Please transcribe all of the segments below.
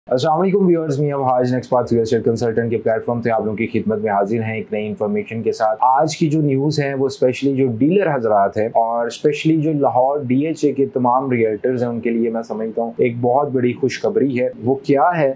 अस्सलाम वालेकुम व्यूअर्स, मैं अब हाज next path real estate consultant के प्लेटफॉर्म से आप लोगों की खिदमत में हाजिर हैं एक नई इन्फॉर्मेशन के साथ। आज की जो न्यूज़ है वो स्पेशली जो डीलर हजरात हैं और स्पेशली जो लाहौर डीएचए के तमाम रियल्टर्स हैं उनके लिए मैं समझता हूँ एक बहुत बड़ी खुशखबरी है। वो क्या है?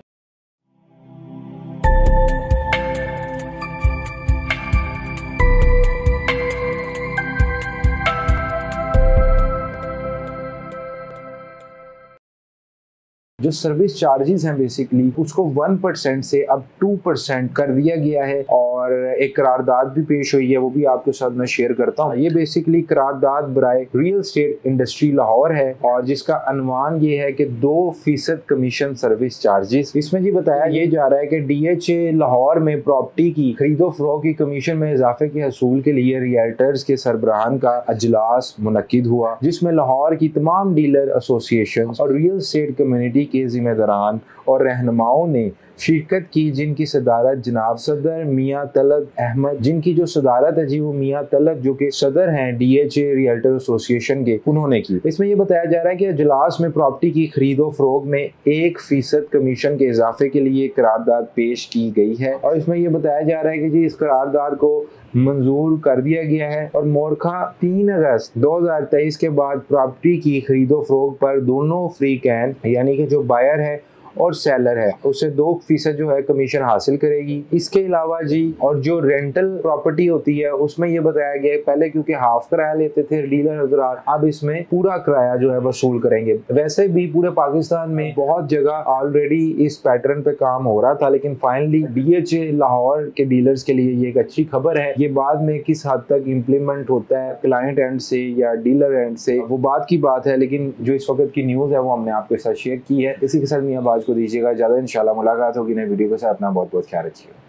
जो सर्विस चार्जेस हैं बेसिकली उसको 1% से अब 2% कर दिया गया है और एक करारदाद भी पेश हुई है, वो भी आपके साथ मैं शेयर करता हूँ। ये बेसिकली करारदाद बराए रियल एस्टेट इंडस्ट्री लाहौर है और जिसका अनुमान ये है कि 2% कमीशन सर्विस चार्जेस। इसमें जी बताया ये जा रहा है कि डीएचए लाहौर में प्रॉपर्टी की खरीदो फरोख्त की कमीशन में इजाफे के हसूल के लिए रियल्टर्स के सरबराहान का अजलास मुनक्किद हुआ, जिसमें लाहौर की तमाम डीलर एसोसिएशन और रियल एस्टेट कम्युनिटी के जिम्मेदारान और रहनुमाओं ने शिरकत की, जिनकी सदारत जनाब सदर मियाँ तलब अहमद, जिनकी जो सदारत है जी वो मियाँ तलब जो कि सदर हैं डीएचए रियल्टर एसोसिएशन के, उन्होंने की। इसमें यह बताया जा रहा है कि अजलास में प्रॉपर्टी की खरीदो फरोख्त में 1% कमीशन के इजाफे के लिए करारदाद पेश की गई है और इसमें यह बताया जा रहा है कि जी इस करारदाद को मंजूर कर दिया गया है और मोरखा 3 अगस्त 2023 के बाद प्रॉपर्टी की खरीदो फरोख्त पर दोनों फ्री कैन यानी कि जो बायर है और सेलर है उससे 2% जो है कमीशन हासिल करेगी। इसके अलावा जी और जो रेंटल प्रॉपर्टी होती है उसमें ये बताया गया है पहले क्योंकि हाफ किराया लेते थे डीलर हजरात, अब इसमें पूरा किराया जो है वसूल करेंगे। वैसे भी पूरे पाकिस्तान में बहुत जगह ऑलरेडी इस पैटर्न पे काम हो रहा था, लेकिन फाइनली डीएचए लाहौर के डीलर्स के लिए ये एक अच्छी खबर है। ये बाद में किस हद तक इम्प्लीमेंट होता है क्लाइंट एंड से या डीलर एंड से वो बात की बात है, लेकिन जो इस वक्त की न्यूज़ है वो हमने आपके साथ शेयर की है। इसी के साथ मैं को दीजिएगा इजाज़त। इंशाल्लाह मुलाकात होगी नई वीडियो के साथ। अपना बहुत बहुत ख्याल रखिएगा।